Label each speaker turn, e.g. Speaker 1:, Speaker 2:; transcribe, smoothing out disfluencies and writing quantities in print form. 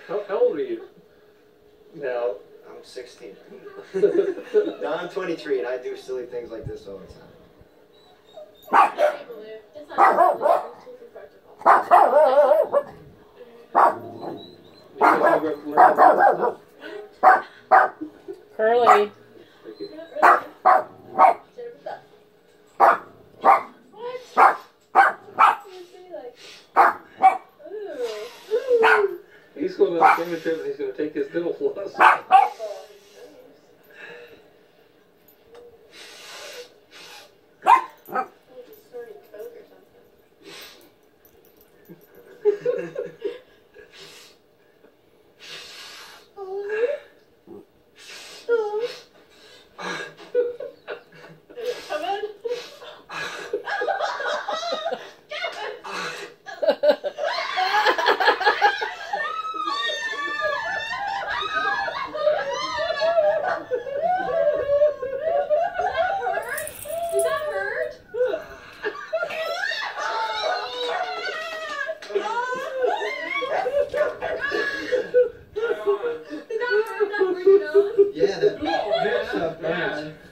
Speaker 1: How old are you now?
Speaker 2: I'm 16. No, I'm 23 and I do silly things like this all the time.
Speaker 3: It's not
Speaker 4: Curly.
Speaker 1: He's going to the fingertips and he's going to take his dental floss.
Speaker 2: Yeah, that hurts so bad.